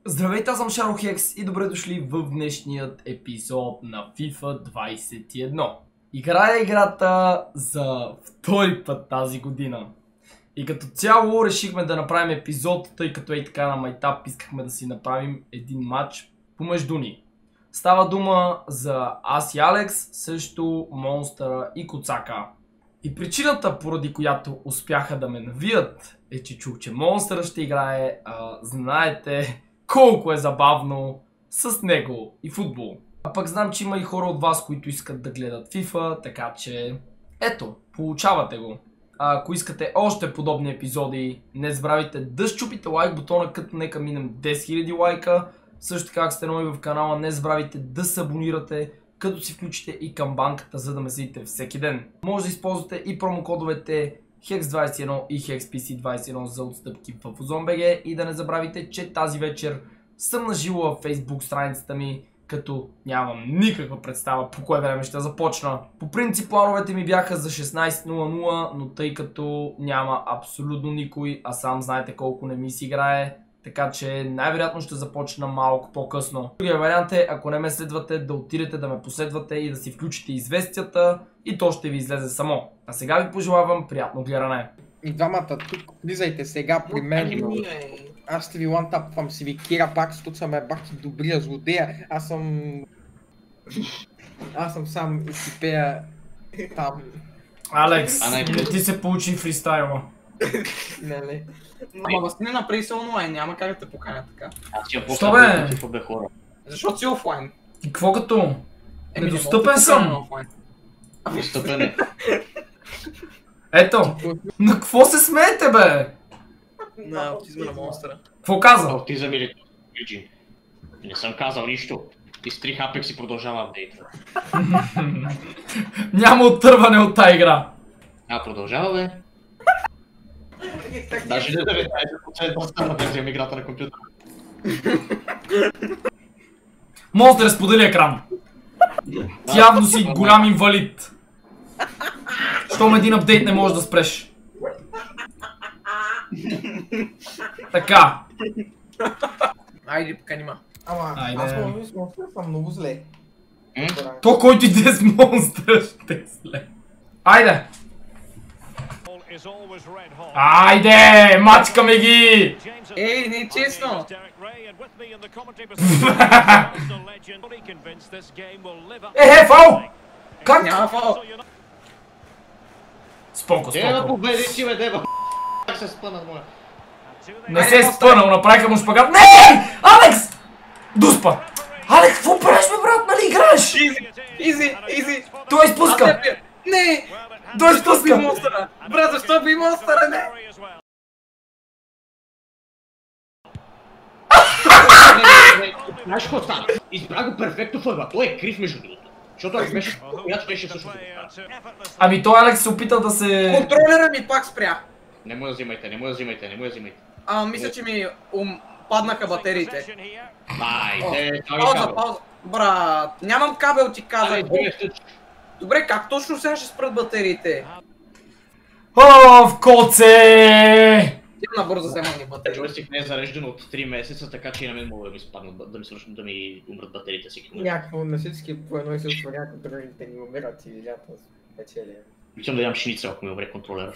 Здравейте, аз съм Шаро Хекс и добре дошли в днешният епизод на FIFA 21. Играя играта за втори път тази година. И като цяло решихме да направим епизод, тъй като и така на майтап искахме да си направим един матч помежду ни. Става дума за аз и Алекс, също Монстъра и Коцака. И причината, поради която успяха да ме навият, е, че чух, че Монстъра ще играе, знаете колко е забавно с него и футбол. А пък знам, че има и хора от вас, които искат да гледат FIFA, така че ето, получавате го. Ако искате още подобни епизоди, не забравяйте да щупите лайк бутона, като нека минем 10 000 лайка. Също така, ако сте нови в канала, не забравяйте да се абонирате, като си включите и камбанката, за да ме следите всеки ден. Може да използвате и промокодовете HEX21 и HEXPC21 за отстъпки в Ozon.bg и да не забравяйте, че тази вечер съм наживо във Facebook страницата ми, като нямам никаква представа по кое време ще започна. По принцип плановете ми бяха за 16:00, но тъй като няма абсолютно никой, а сам знаете колко не ми си играе, така че най-вероятно ще започна малко по-късно. Другия вариант е, ако не ме следвате, да отидете да ме последвате и да си включите известията и то ще ви излезе само. А сега ви пожелавам приятно гледане. И двамата тук, влизайте сега при мен. Аз ще ви лантапвам, си ви кира пак, защото съм бахти добрия злодея. Аз съм сам и си пея там. Алекс, не ти се получи фристайла. Не. Ама възни направи се онлайн, няма как да те поканя така. Що бе? Защото си офлайн. И какво като? Недостъпен съм! Достъпен е. Ето! На какво се смеете, бе? На аутизма на Монстъра. Какво каза? Аутизъм или Джин. Не съм казал нищо. Изтрих Apex и продължава апдейта. Няма оттърване от тази игра. Продължава, бе. Даже не 19% стана да взема играта на компютъра. Монстър, сподели екран. Ти явно си голям инвалид. Щом един апдейт не можеш да спреш. Така. Айде, покани ма. Ама, аз съм много зле. То, който иде с Монстър, ще е зле. Айде! Айде! Мачкаме ги! Ей, не е честно! Фал! Как? Няма фал! Споко. Да победи си, бе, деба! Как се спъна, моя? Не се е спънал, направиха му шпагат. Не! Алекс! Дуспа! Алекс, какво правиш, бе, брат? Нали играеш? Изи! Той изпуска! Не! Той изпуска! Монстъра! Брат, защо би Монстъра, не? Знаеш какво стана? Избра го перфектно в ъгла. Той е крив между другото. Защото ако беше която беше всъщност. Ами той Алекс се опитал да се... Контролера ми пак спря. Не му я взимайте. Мисля, че ми паднаха батериите. Айде, Пауза. Брат, нямам кабел, ти казах. Добре, как точно сега ще спрат батериите? В коце! Тя набързо взема ни батерии. Джойстик не е зареждан от 3 месеца, така че и на мен мога да ми умрат батериите си. Някакво на всички по едно и се случва, някакво другите ни умират и лято печели. Искам да ям шницел, ако ми умре контролера.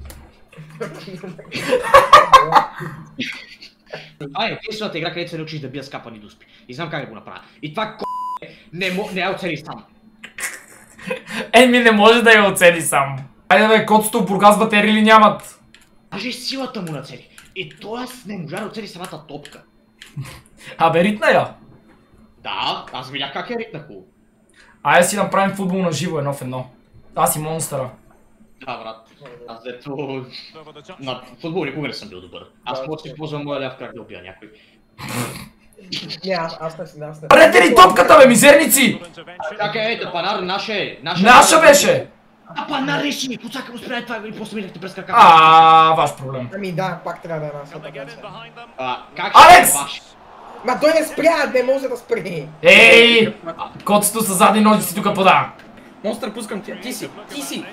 Единствената игра, където се научиш да бия скапани дуспи. И знам как да го направя. И това не я оцени сам. Еми не може да я оцени сам. Айде бе, котото в Бургас батерии ли нямат? Даже силата му нацели. И той не можа да оцели самата топка. Абе, ритна я. Да, аз видях как я ритна хубаво. Айде си направим футбол на живо 1-1. Аз и Монстъра. Да, брат. Аз дето... На футбол никога не съм бил добър. Аз мога да си ползвам моя ляв крак да убия някой. Не, аз не си. Парете ли топката, бе, мизерници! Чакай, панар, наша Наша беше! Панар реши! Коцака му спря това и после минахте през крака. Ваш проблем. Ами да, пак трябва да е наша. Алекс! Ма той не спря, не може да спре. Ей! Котото с задни ноги си тука пода. Монстър, пускам тя. Ти си!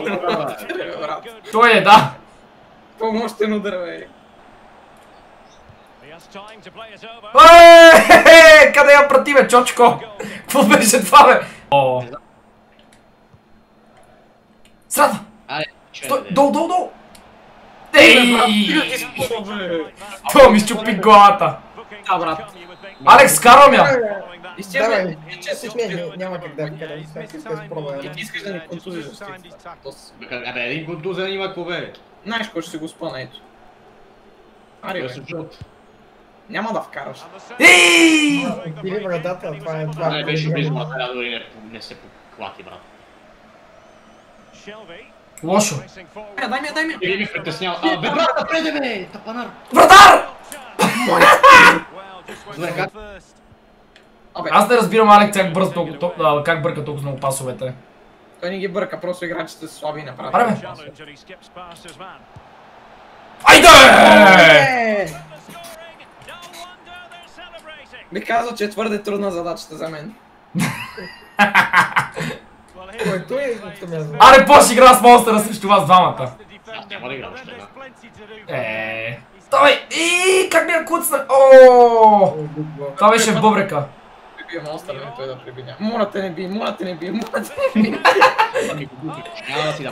Той е, да. По-мощен удар, бе. Къде я прати, бе, чочко? Какво беше това, бе? О. Срата! Стой, долу! Ей! Това ми щупи главата. Да, брат. Алекс, карам я! Изчезне. Няма как да я вкарам, сега спробвам. И ти искаш да ни контузиш. Абе, един контузен има кобе. Знаеш кой ще си го спъна, ето. Ари, бе. Няма да вкараш. Ей! Били брадател, това е това. Не беше близо, а дори не се поклати, брат. Лошо. Дай ми. Или ми притеснява. Бе, брат, напреде, бе! Тапанар! Вратар! Добре, как? Аз не разбирам Алекс как бърка толкова много пасовете. Той не ги бърка, просто играчите са слаби и не правят. Аре, бе! Айде! Би казал, че е твърде трудна задачата за мен. Който е от мен. Аре, по-ще игра с монстъра срещу вас двамата. Няма да играм още една. Давай! Как ми я куцна? Ооо! Това беше в бъбрека. Прибия монстър, не той да прибиня. Моля те не би. Няма да си дам.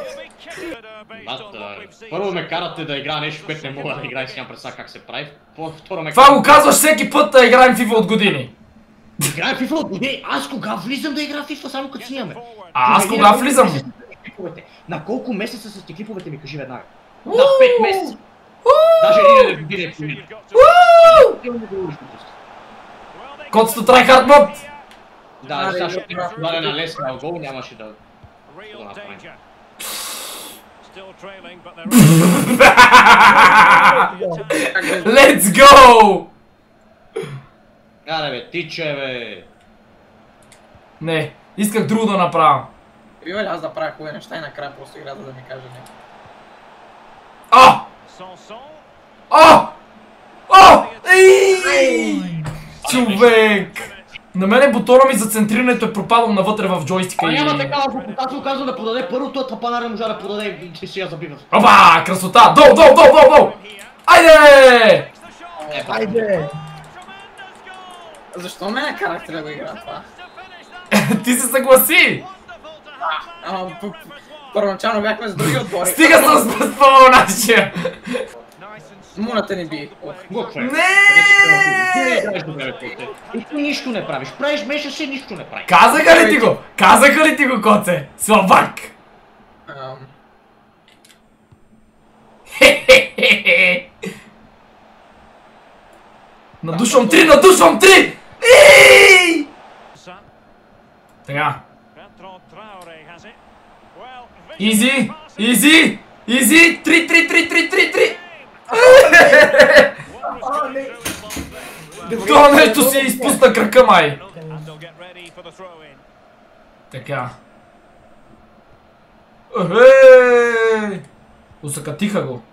Първо ме карате да играя нещо, което не мога да играя и си нямам представа как се прави. Второ ме Това го казваш всеки път да играем FIFA от години. Играем FIFA от години? Аз кога влизам да играя FIFA само като снимаме? Аз кога влизам? На колко месеца са ти клиповете ми, кажи веднага? На 5 месеца! Даже един не биде половина. Котото tryhard мод! Да, защото ти даде на лесния гол, нямаше да го направим. Let's go! Аре бе, тиче бе! Не, исках друго да направя. Бива ли аз да правя хубави неща и накрая просто играта да ми каже не. Човек! На мене бутона ми за центрирането е пропадал навътре в джойстика и... Няма такава звукотация, казва да подаде първото, а тапанар не можа да подаде и си я забива. Опа! Красота! Дол! Айде! Айде! Защо ме накарахте да го игра това? Ти се съгласи! Първоначално бяхме с други отбори. Стига с безпълно нашия! Моля те не би. Не! И ти нищо не правиш. Правиш меша си, нищо не правиш. Казаха ли ти го, коце? Слабак! Надушвам три! Така. Изи! 3! Това нещо си изпусна крака, май! Така. Усъкатиха го.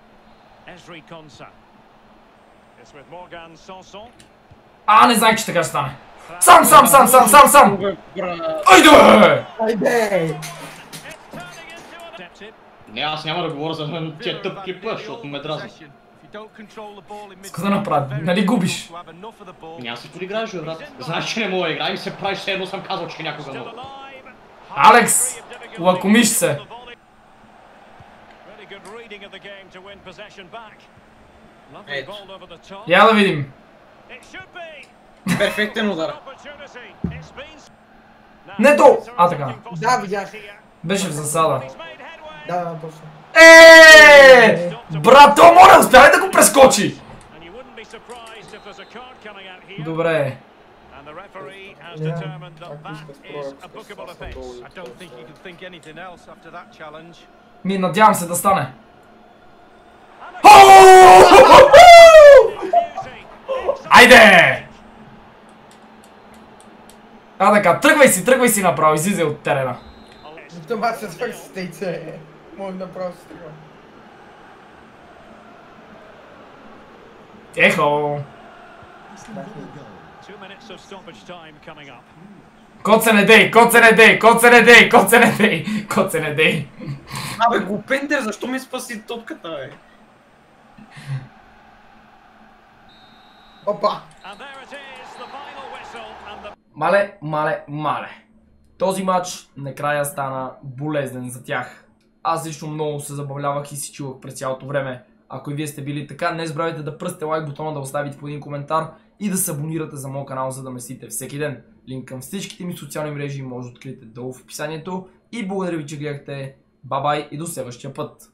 Не знаех, че така ще стане. Сам! Айде! Не, аз няма да говоря за тия тъп клипа, защото ме дразни. Какво да направя? Нали губиш? Няма си подиграеш, бе, брат. Знаеш, че не мога да играя и се правиш, все едно съм казал, че някога мога. Алекс! Лакомиш се! Ето. Я да видим. Перфектен удар. Не долу! Така. Да, видях. Беше в засада. Да, точно. Брат, то моля, успявай да го прескочи! Добре. Надявам се да стане. Айде! Така, тръгвай си направо, излизай от терена. Това се свърши стейце. Мога направо се тръгвам. Ехо! Коце не дей! Абе, глупендер, защо ми спаси топката, бе? Опа! Мале. Този матч накрая стана болезнен за тях. Аз лично много се забавлявах и си чувах през цялото време. Ако и вие сте били така, не забравяйте да пръсте лайк бутона, да оставите по един коментар и да се абонирате за моят канал, за да ме следите всеки ден. Линк към всичките ми социални мрежи може да откриете долу в описанието. И благодаря ви, че гледахте. Бай-бай и до следващия път!